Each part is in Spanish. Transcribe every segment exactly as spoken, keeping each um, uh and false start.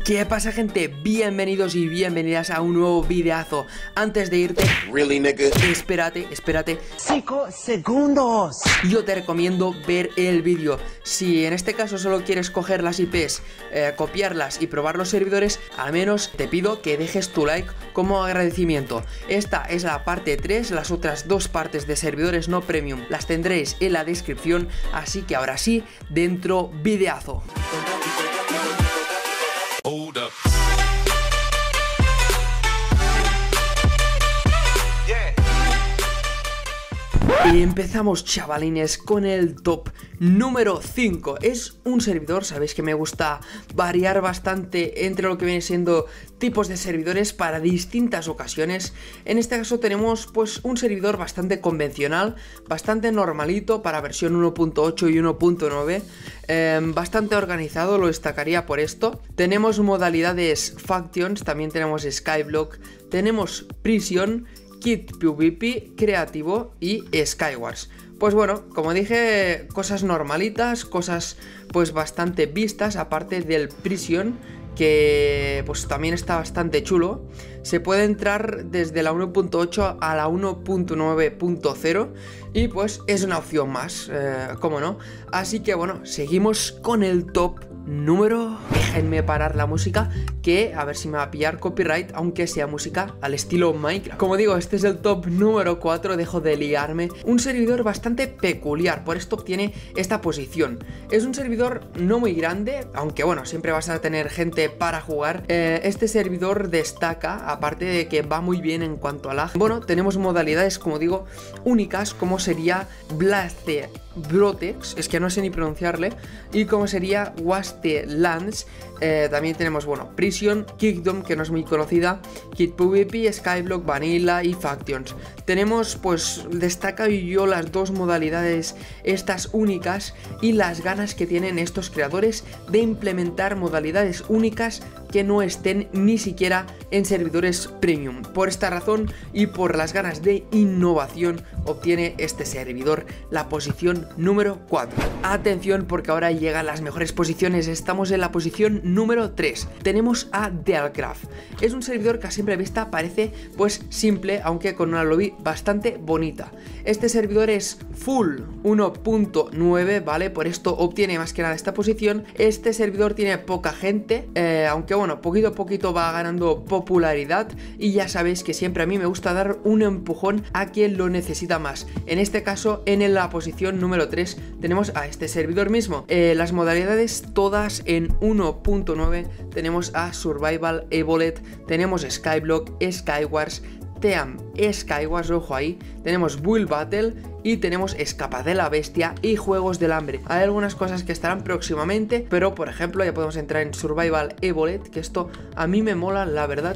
¿Qué pasa, gente? Bienvenidos y bienvenidas a un nuevo videazo. Antes de irte, Really, nigga? espérate, espérate, Cinco segundos. yo te recomiendo ver el vídeo. Si en este caso solo quieres coger las I Pes, eh, copiarlas y probar los servidores, al menos te pido que dejes tu like como agradecimiento. Esta es la parte tres, las otras dos partes de servidores no premium las tendréis en la descripción, así que ahora sí, dentro videazo. Hold up. Y empezamos, chavalines, con el top número cinco. Es un servidor, sabéis que me gusta variar bastante entre lo que viene siendo tipos de servidores para distintas ocasiones. En este caso tenemos pues un servidor bastante convencional, bastante normalito para versión uno punto ocho y uno punto nueve, eh, bastante organizado, lo destacaría por esto. Tenemos modalidades Factions, también tenemos Skyblock, tenemos Prison, Kit PvP, Creativo y Skywars. Pues bueno, como dije, cosas normalitas, cosas pues bastante vistas, aparte del Prison, que pues también está bastante chulo. Se puede entrar desde la uno punto ocho a la uno punto nueve punto cero y pues es una opción más, eh, cómo no. Así que bueno, seguimos con el top número... Déjenme parar la música, que a ver si me va a pillar copyright, aunque sea música al estilo Minecraft. Como digo, este es el top número cuatro, dejo de liarme. Un servidor bastante peculiar, por esto obtiene esta posición. Es un servidor no muy grande, aunque bueno, siempre vas a tener gente para jugar. eh, Este servidor destaca, aparte de que va muy bien en cuanto a lag. Bueno, tenemos modalidades, como digo, únicas, como sería Blaste Brotex, es que no sé ni pronunciarle, y como sería Wastelands. eh, También tenemos, bueno, Prison, Kingdom, que no es muy conocida, Kit PvP, Skyblock, Vanilla y Factions. Tenemos, pues, destaca yo las dos modalidades estas únicas y las ganas que tienen estos creadores de implementar modalidades únicas que no estén ni siquiera en servidores premium. Por esta razón y por las ganas de innovación obtiene este servidor la posición número cuatro. Atención, porque ahora llegan las mejores posiciones. Estamos en la posición número tres. Tenemos a Dealcraft. Es un servidor que a simple vista parece pues simple, aunque con una lobby bastante bonita. Este servidor es full uno punto nueve, ¿vale? Por esto obtiene más que nada esta posición. Este servidor tiene poca gente, eh, aunque bueno, poquito a poquito va ganando popularidad, y ya sabéis que siempre a mí me gusta dar un empujón a quien lo necesita más. En este caso, en la posición número tres tenemos a este servidor mismo. Eh, las modalidades todas en uno punto nueve. Tenemos a Survival Evolved, tenemos Skyblock, Skywars, Team Skywars, ojo ahí, tenemos Build Battle y tenemos Escapa de la Bestia y Juegos del Hambre. Hay algunas cosas que estarán próximamente, pero por ejemplo ya podemos entrar en Survival Evolved, que esto a mí me mola, la verdad.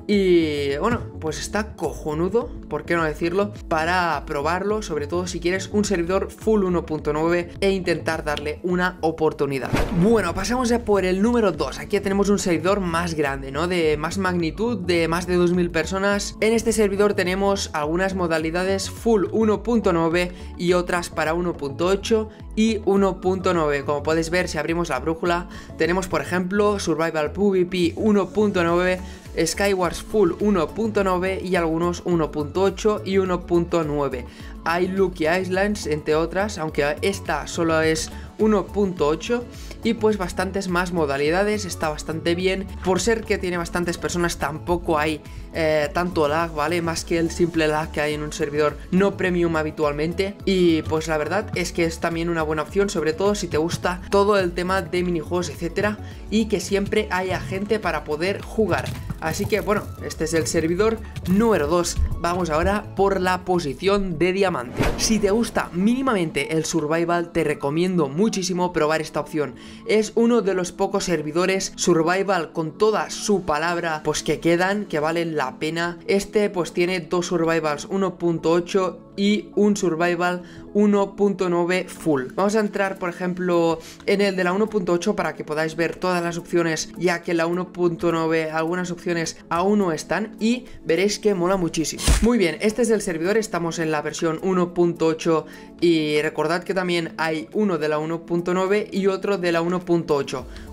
Y bueno, pues está cojonudo, por qué no decirlo, para probarlo, sobre todo si quieres un servidor full uno punto nueve e intentar darle una oportunidad. Bueno, pasamos ya por el número dos. Aquí tenemos un servidor más grande, ¿no? De más magnitud, de más de dos mil personas. En este servidor tenemos algunas modalidades full uno punto nueve y otras para uno punto ocho y uno punto nueve. Como podéis ver, si abrimos la brújula, tenemos por ejemplo Survival PvP uno punto nueve, Skywars Full uno punto nueve y algunos uno punto ocho y uno punto nueve. Hay Lucky Islands, entre otras, aunque esta solo es uno punto ocho, y pues bastantes más modalidades. Está bastante bien, por ser que tiene bastantes personas tampoco hay eh, tanto lag, ¿vale? Más que el simple lag que hay en un servidor no premium habitualmente. Y pues la verdad es que es también una buena opción, sobre todo si te gusta todo el tema de minijuegos, etcétera, y que siempre haya gente para poder jugar. Así que bueno, este es el servidor número dos. Vamos ahora por la posición de diamante. Si te gusta mínimamente el survival, te recomiendo muchísimo probar esta opción. Es uno de los pocos servidores survival con toda su palabra pues que quedan, que valen la pena. Este pues tiene dos survivals uno punto ocho y un survival uno punto nueve full. Vamos a entrar por ejemplo en el de la uno punto ocho para que podáis ver todas las opciones, ya que en la uno punto nueve algunas opciones aún no están, y veréis que mola muchísimo. Muy bien, este es el servidor, estamos en la versión uno punto ocho y recordad que también hay uno de la uno punto nueve y otro de la uno punto ocho.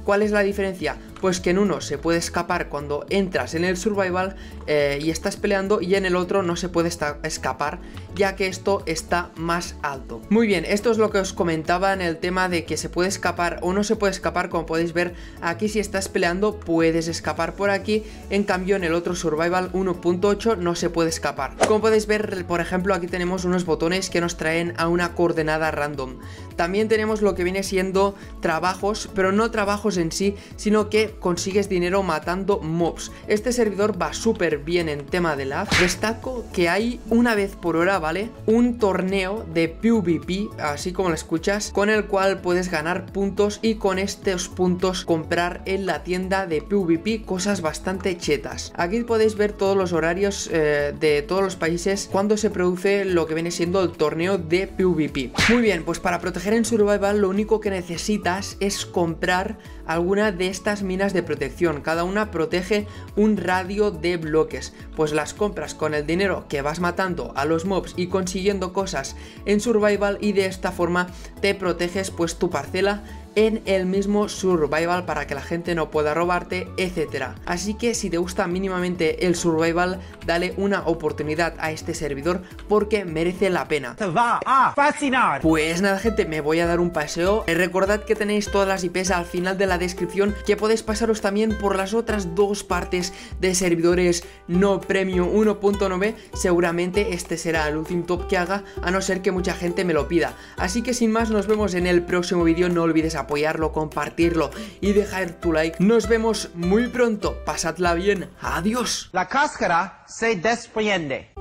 ¿Cuál es la diferencia? Pues que en uno se puede escapar cuando entras en el survival eh, y estás peleando, y en el otro no se puede escapar, ya que esto está más alto. Muy bien, esto es lo que os comentaba en el tema de que se puede escapar o no se puede escapar. Como podéis ver aquí, si estás peleando puedes escapar por aquí, en cambio en el otro survival uno punto ocho no se puede escapar. Como podéis ver, por ejemplo, aquí tenemos unos botones que nos traen a una coordenada random. También tenemos lo que viene siendo trabajos, pero no trabajos en sí, sino que consigues dinero matando mobs. Este servidor va súper bien en tema de lag. Destaco que hay una vez por hora, ¿vale? Un torneo de PvP, así como lo escuchas, con el cual puedes ganar puntos y con estos puntos comprar en la tienda de PvP cosas bastante chetas. Aquí podéis ver todos los horarios eh, de todos los países cuando se produce lo que viene siendo el torneo de PvP. Muy bien, pues para proteger en survival lo único que necesitas es comprar alguna de estas minas de protección. Cada una protege un radio de bloques, pues las compras con el dinero que vas matando a los mobs y consiguiendo cosas en survival, y de esta forma te proteges pues tu parcela en el mismo survival para que la gente no pueda robarte, etcétera. Así que si te gusta mínimamente el survival, dale una oportunidad a este servidor porque merece la pena. Te va a fascinar. Pues nada, gente, me voy a dar un paseo. Recordad que tenéis todas las I Pes al final de la descripción, que podéis pasaros también por las otras dos partes de servidores no premium uno punto nueve. Seguramente este será el último top que haga, a no ser que mucha gente me lo pida. Así que sin más, nos vemos en el próximo vídeo. No olvides apoyarlo, compartirlo y dejar tu like. Nos vemos muy pronto. Pasadla bien. Adiós. La cáscara se desprende.